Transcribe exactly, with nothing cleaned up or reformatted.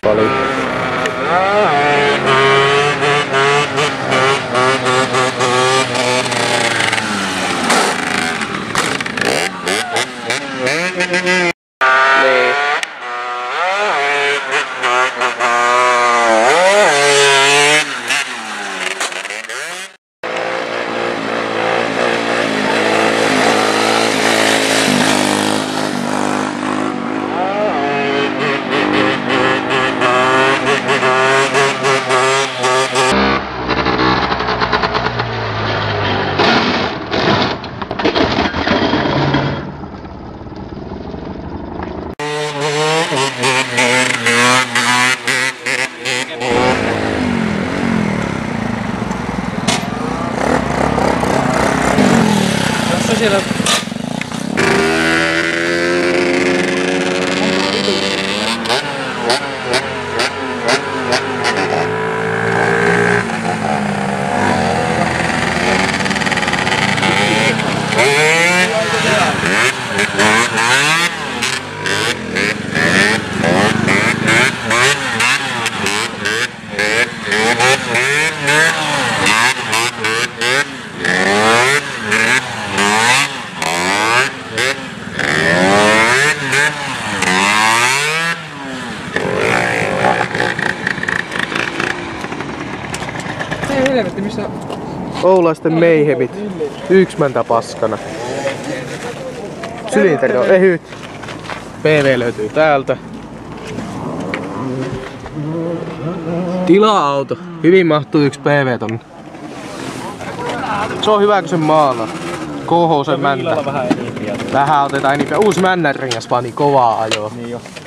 Paljon. Niin. Siellä helvetti, missä... Oulaisten meihemit. Yks mäntä paskana. Sylinteri on ehyt. P V löytyy täältä. Tila-auto. Hyvin mahtuu yksi P V tonne. Se on hyvä kun sen maalaa. Kohosen mäntä. Vähän enimpiä. Vähän otetaan enimpiä. Uusi männänrengas vaan niin kovaa ajoa. Niin jo.